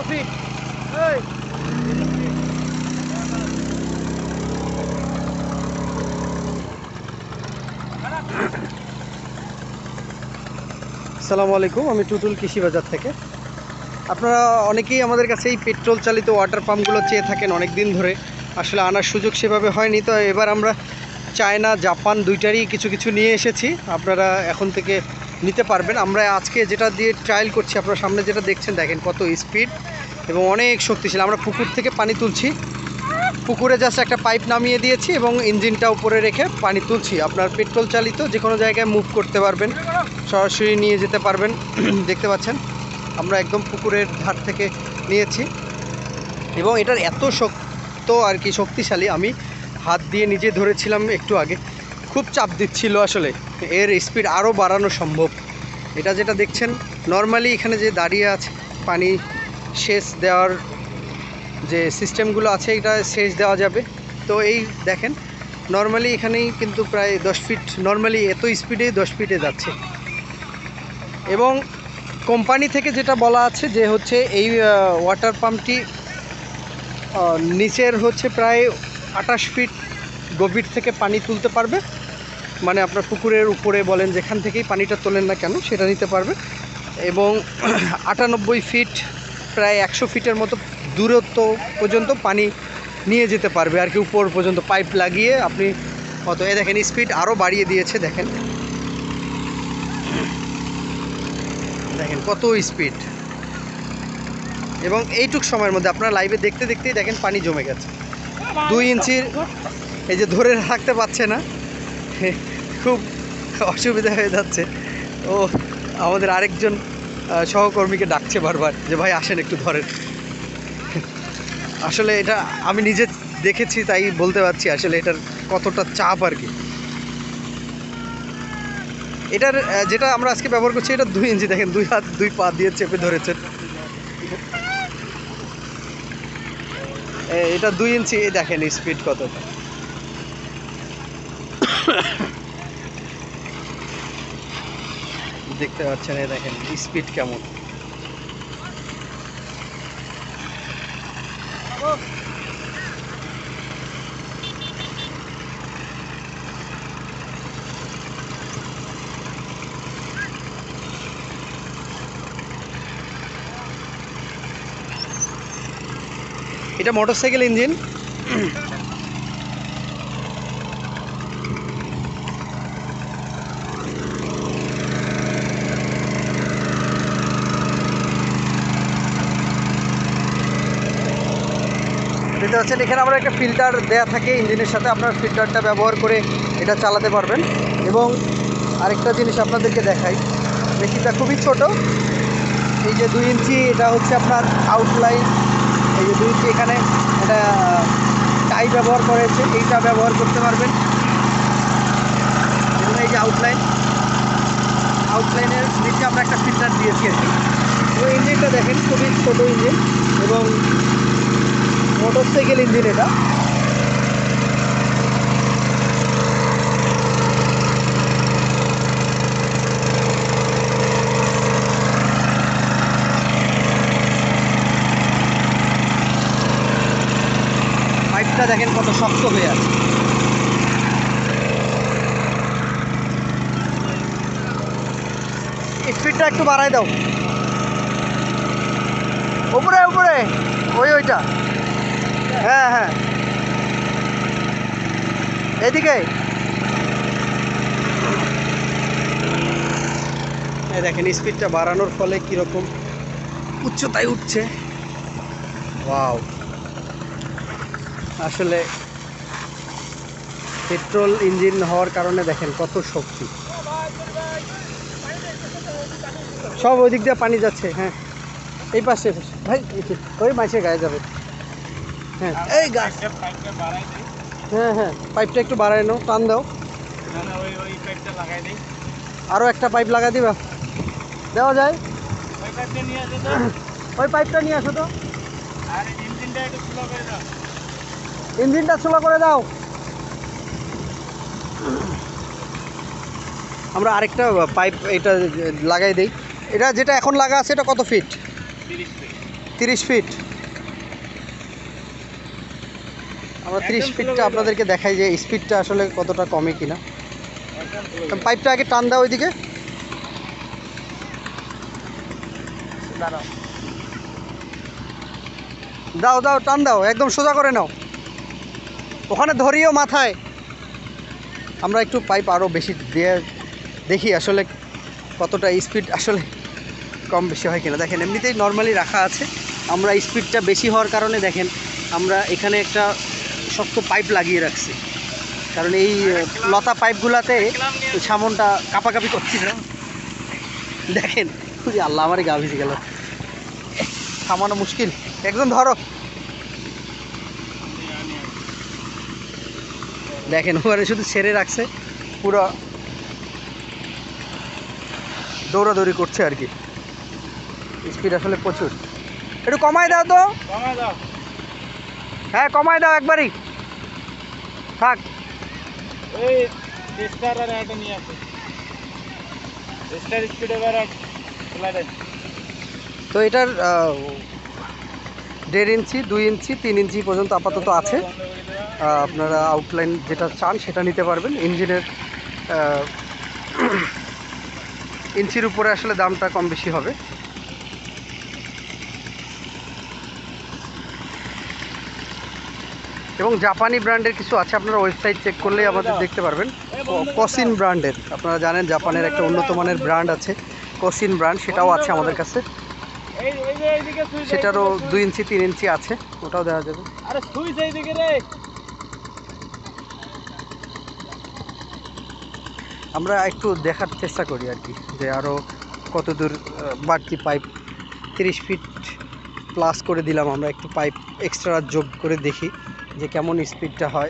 Fit? আসসালামু আলাইকুম, আমি টুটুল কৃষি বাজার থেকে। আপনারা অনেকেই আমাদের কাছে এই পেট্রোল চালিত ওয়াটার পাম্পগুলো চেয়ে থাকেন অনেক দিন ধরে। আসলে আনার সুযোগ সেভাবে হয়নি, তো এবার আমরা চায়না জাপান দুইটারই কিছু কিছু নিয়ে এসেছি। আপনারা এখন থেকে নিতে পারবেন। আমরা আজকে যেটা দিয়ে ট্রায়াল করছি, আপনারা সামনে যেটা দেখছেন, দেখেন কত স্পিড এবং অনেক শক্তিশালী। আমরা পুকুর থেকে পানি তুলছি, পুকুরে জাস্ট একটা পাইপ নামিয়ে দিয়েছি এবং ইঞ্জিনটা উপরে রেখে পানি তুলছি। আপনার পেট্রোল চালিত যে কোনো জায়গায় মুভ করতে পারবেন, সরাসরি নিয়ে যেতে পারবেন। দেখতে পাচ্ছেন আমরা একদম পুকুরের ধার থেকে নিয়েছি এবং এটার এত শক্ত আর কি শক্তিশালী, আমি হাত দিয়ে নিজে ধরেছিলাম একটু আগে, খুব চাপ দিচ্ছিল। আসলে এর স্পিড আরও বাড়ানো সম্ভব। এটা যেটা দেখছেন নর্মালি এখানে যে দাঁড়িয়ে আছে পানি সেচ দেওয়ার যে সিস্টেমগুলো আছে, এটা সেচ দেওয়া যাবে। তো এই দেখেন নর্মালি এখানেই কিন্তু প্রায় 10 ফিট, নর্মালি এত স্পিডেই 10 ফিটে যাচ্ছে। এবং কোম্পানি থেকে যেটা বলা আছে যে হচ্ছে এই ওয়াটার পাম্পটি নিচের হচ্ছে প্রায় 28 ফিট গভীর থেকে পানি তুলতে পারবে। মানে আপনার পুকুরের উপরে বলেন যেখান থেকেই পানিটা তোলেন না কেন সেটা নিতে পারবে। এবং 98 ফিট, প্রায় 100 ফিটের মতো দূরত্ব পর্যন্ত পানি নিয়ে যেতে পারবে আর কি, উপর পর্যন্ত পাইপ লাগিয়ে আপনি কত। এ দেখেন স্পিড আরও বাড়িয়ে দিয়েছে, দেখেন দেখেন কত স্পিড। এবং এইটুক সময়ের মধ্যে আপনারা লাইভে দেখতে দেখতেই দেখেন পানি জমে গেছে 2 ইঞ্চির। এই যে ধরে রাখতে পারছে না, খুব অসুবিধা হয়ে যাচ্ছে। ও আমাদের আরেকজন সহকর্মীকে ডাকছে বারবার যে ভাই আসেন একটু ধরেন। আসলে এটা আমি নিজে দেখেছি তাই বলতে পারছি আসলে এটার কতটা চাপ আর কি। এটার যেটা আমরা আজকে ব্যবহার করছি এটা 2 ইঞ্চি, দেখেন 2 হাত 2 পা দিয়ে চেপে ধরেছেন। এটা 2 ইঞ্চি, দেখেন স্পিড কতটা। দেখতে পাচ্ছেন, এই দেখেন স্পিড কেমন। এটা মোটরসাইকেল ইঞ্জিন। দেখতে পাচ্ছেন এখানে আমরা একটা ফিল্টার দেয়া থাকে ইঞ্জিনের সাথে, আপনার ফিল্টারটা ব্যবহার করে এটা চালাতে পারবেন। এবং আরেকটা জিনিস আপনাদেরকে দেখাই, মেশিনটা খুবই ছোট। এই যে 2 ইঞ্চি, এটা হচ্ছে আপনার আউটলাইন। এই যে 2 ইঞ্চি, এখানে এটা টাই ব্যবহার করেছে, এইটা ব্যবহার করতে পারবেন। এবং এই যে আউটলাইনের নিচে আমরা একটা ফিল্টার দিয়েছি আর কি। এবং ইঞ্জিনটা দেখেন খুবই ছোটো ইঞ্জিন এবং মোটরসাইকেল ইঞ্জিন এটা। পাইপটা দেখেন কত শক্ত হয়ে আছে। স্পিডটা একটু বাড়াই দাও, উপরে উপরে, ওইটা। হ্যাঁ হ্যাঁ, এদিকে। এই দেখেন স্পিডটা বাড়ানোর ফলে কীরকম উচ্চতায় উঠছে। ওয়াও, আসলে পেট্রোল ইঞ্জিন হওয়ার কারণে দেখেন কত শক্তি। সব ওই দিক দিয়ে পানি যাচ্ছে। হ্যাঁ, এই পাশে ভাই, ওই মাসে গায়ে যাবে। হ্যাঁ এই গাছ, হ্যাঁ হ্যাঁ, পাইপটা একটু বাড়াই নাও, টান দাও। আরও একটা পাইপ লাগা দিবা, দেওয়া যায়। ওই পাইপটা নিয়ে আসো তো, ইঞ্জিনটা স্লো করে দাও। আমরা আরেকটা পাইপ এটা লাগাই দেই। এটা যেটা এখন লাগা আছে এটা কত ফিট? 30 ফিট। আমরা 30 ফিটটা আপনাদেরকে দেখাই যে স্পিডটা আসলে কতটা কমে কিনা। পাইপটা আগে টান দাও ওইদিকে। দাও দাও, টান দাও, একদম সোজা করে নাও, ওখানে ধরিও মাথায়। আমরা একটু পাইপ আরও বেশি দিয়ে দেখি আসলে কতটা স্পিড আসলে কম বেশি হয় কিনা। দেখেন এমনিতেই নর্মালি রাখা আছে, আমরা স্পিডটা বেশি হওয়ার কারণে দেখেন আমরা এখানে একটা শক্ত পাইপ লাগিয়ে রাখছি, কারণ এই লতা পাইপগুলোতে সামনটা কাঁপাকাঁপি করছিল। দেখেন আল্লাহ, আমারই গা ভিজে গেল, থামানো মুশকিল। একদম ধরো, দেখেন ওখানে শুধু ছেড়ে রাখছে, পুরো দৌড়াদৌড়ি করছে আর কি। স্পিড আসলে প্রচুর। একটু কমায় দাও তো, হ্যাঁ কমায় দাও একবারই, থাক। তো এটার 1.5 ইঞ্চি, 2 ইঞ্চি, 3 ইঞ্চি পর্যন্ত আপাতত আছে। আপনারা আউটলাইন যেটা চান সেটা নিতে পারবেন। ইঞ্জিনের ইঞ্চির উপরে আসলে দামটা কম বেশি হবে। এবং জাপানি ব্র্যান্ডের কিছু আছে, আপনারা ওয়েবসাইট চেক করলেই আমাদের দেখতে পারবেন। কসিন ব্র্যান্ডের, আপনারা জানেন জাপানের একটা উন্নত মানের ব্র্যান্ড আছে কসিন ব্র্যান্ড, সেটাও আছে আমাদের কাছে। সেটারও 2 ইঞ্চি 3 ইঞ্চি আছে, ওটাও দেওয়া যাবে। আমরা একটু দেখার চেষ্টা করি আর কি, যে আরও কত দূর বাড়তি পাইপ। 30 ফিট প্লাস করে দিলাম আমরা, একটু পাইপ এক্সট্রা যোগ করে দেখি যে কেমন স্পিডটা হয়।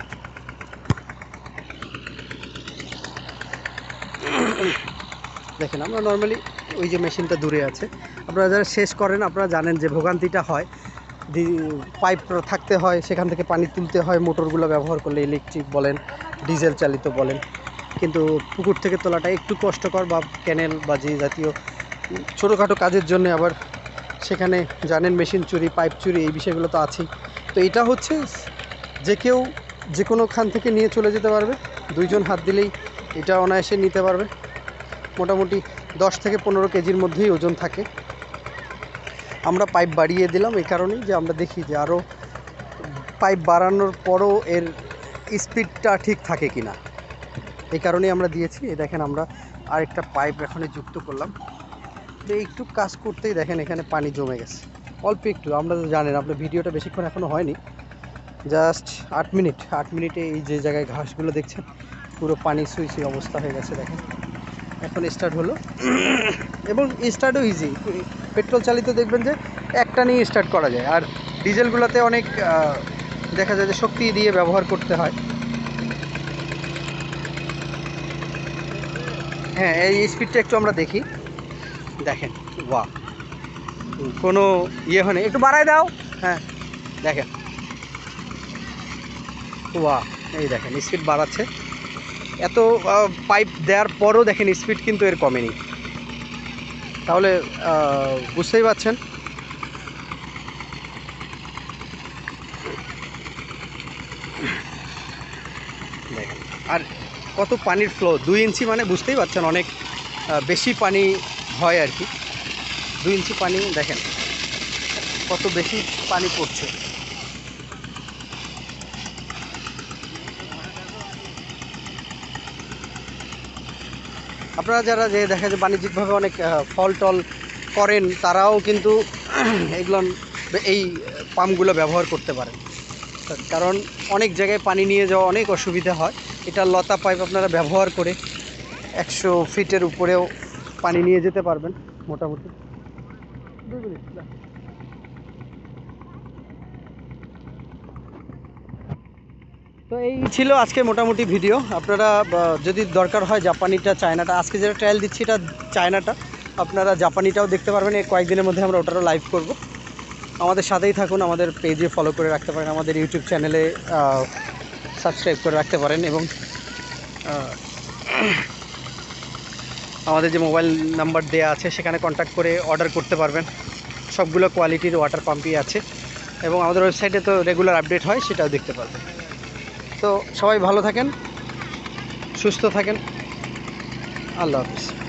দেখেন আমরা নর্মালি ওই যে মেশিনটা দূরে আছে, আপনারা যারা শেষ করেন আপনারা জানেন যে ভোগান্তিটা হয়, পাইপ থাকতে হয়, সেখান থেকে পানি তুলতে হয় মোটরগুলো ব্যবহার করলে, ইলেকট্রিক বলেন ডিজেল চালিত বলেন। কিন্তু পুকুর থেকে তোলাটা একটু কষ্টকর, বা ক্যানেল বা যে জাতীয় ছোটোখাটো কাজের জন্য আবার সেখানে জানেন মেশিন চুরি, পাইপ চুরি, এই বিষয়গুলো তো আছেই। তো এটা হচ্ছে যে কেউ যে কোনোখান থেকে নিয়ে চলে যেতে পারবে, 2 জন হাত দিলেই এটা অনায়াসে নিতে পারবে। মোটামুটি 10 থেকে 15 কেজির মধ্যেই ওজন থাকে। আমরা পাইপ বাড়িয়ে দিলাম এই কারণেই যে আমরা দেখি যে আরও পাইপ বাড়ানোর পরও এর স্পিডটা ঠিক থাকে কি না, এই কারণেই আমরা দিয়েছি। এই দেখেন আমরা আরেকটা পাইপ এখানে যুক্ত করলাম, তো একটু কাজ করতেই দেখেন এখানে পানি জমে গেছে অল্প একটু। আমরা তো জানেন, আপনার ভিডিওটা বেশিক্ষণ এখনও হয়নি, জাস্ট 8 মিনিট। 8 মিনিটে এই যে জায়গায় ঘাসগুলো দেখছেন পুরো পানি সুই সুই অবস্থা হয়ে গেছে। দেখেন এখন স্টার্ট হলো, এবং স্টার্টও ইজি। পেট্রোল চালিত দেখবেন যে একটা নিয়ে স্টার্ট করা যায়, আর ডিজেলগুলোতে অনেক দেখা যায় যে শক্তি দিয়ে ব্যবহার করতে হয়। হ্যাঁ, এই স্পিডটা একটু আমরা দেখি। দেখেন বাহ, কোনো ইয়ে হয়নি, একটু বাড়ায় দাও। হ্যাঁ দেখেন বাহ, এই দেখেন স্পিড বাড়াচ্ছে। এত পাইপ দেওয়ার পরও দেখেন স্পিড কিন্তু এর কমেনি, তাহলে বুঝতেই পারছেন। দেখেন আর কত পানির ফ্লো, 2 ইঞ্চি মানে বুঝতেই পারছেন অনেক বেশি পানি হয় আর কি। 2 ইঞ্চি পানি দেখেন কত বেশি পানি পড়ছে। আপনারা যারা যে দেখা যায় বাণিজ্যিকভাবে অনেক ফল টল করেন, তারাও কিন্তু এগুলো এই পাম্পগুলো ব্যবহার করতে পারেন, কারণ অনেক জায়গায় পানি নিয়ে যাওয়া অনেক অসুবিধা হয়। এটা লতা পাইপ আপনারা ব্যবহার করে 100 ফিটের উপরেও পানি নিয়ে যেতে পারবেন মোটামুটি। তো এই ছিল আজকে মোটামুটি ভিডিও। আপনারা যদি দরকার হয় জাপানিটা, চায়নাটা, আজকে যেটা ট্রায়াল দিচ্ছি এটা চায়নাটা, আপনারা জাপানিটাও দেখতে পারবেন। এই কয়েকদিনের মধ্যে আমরা ওটারও লাইভ করব। আমাদের সাথেই থাকুন, আমাদের পেজে ফলো করে রাখতে পারেন, আমাদের ইউটিউব চ্যানেলে সাবস্ক্রাইব করে রাখতে পারেন, এবং আমাদের যে মোবাইল নাম্বার দেওয়া আছে সেখানে কন্ট্যাক্ট করে অর্ডার করতে পারবেন। সবগুলো কোয়ালিটির ওয়াটার পাম্পই আছে এবং আমাদের ওয়েবসাইটে তো রেগুলার আপডেট হয়, সেটাও দেখতে পারবেন। তো সবাই ভালো থাকেন, সুস্থ থাকেন, আল্লাহ হাফিজ।